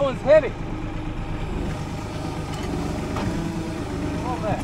one's heavy. All that.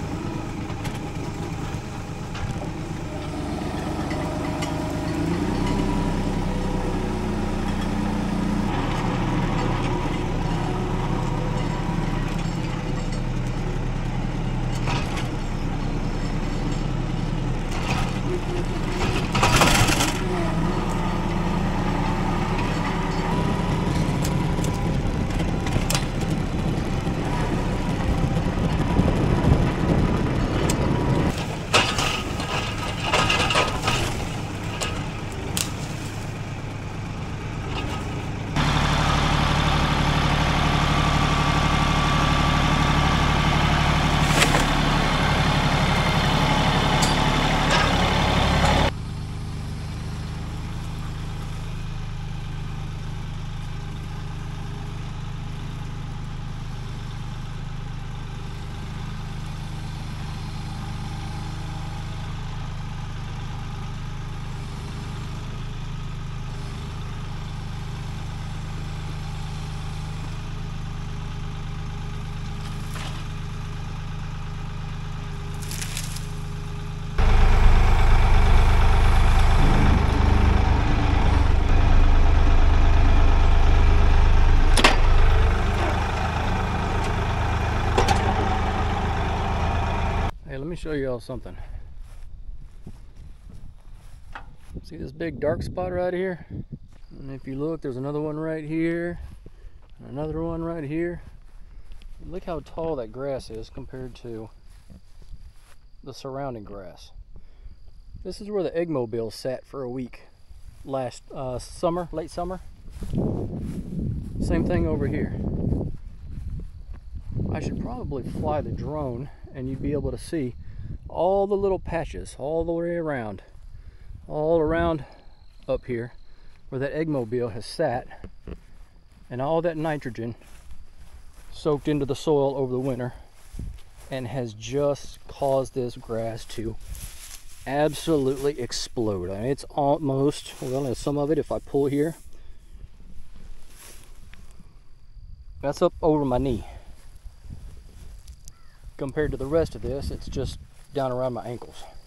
Hey, let me show you all something. See this big dark spot right here? And if you look, there's another one right here, and another one right here. Look how tall that grass is compared to the surrounding grass. This is where the eggmobile sat for a week last summer, late summer. Same thing over here. I should probably fly the drone and you'd be able to see all the little patches all the way around, all around up here where that eggmobile has sat, and all that nitrogen soaked into the soil over the winter and has just caused this grass to absolutely explode. I mean, it's almost, well, there's some of it, if I pull here, that's up over my knee. Compared to the rest of this, it's just down around my ankles.